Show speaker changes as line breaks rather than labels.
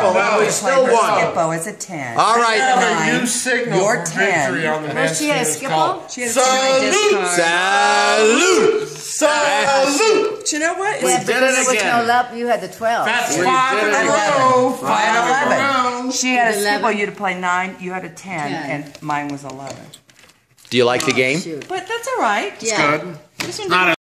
Skippo, and we still won.
Skippo is a 10.
All right.
Have a new signal
You're
for
10.
victory on the
Well, she had a Skippo?
She had a
Salute!
Salute!
Salute!
Do you know what?
Yeah,
did
because
it
there was
again.
no love. You had the 12.
That's
We
5
did
in a
it
row.
5
5 in a
11.
row.
She had a
11.
Skippo, you'd play 9, you had a 10,
10.
and mine was 11.
Do you like the game?
Shoot.
But that's all right.
Yeah.
Good.
This one
Not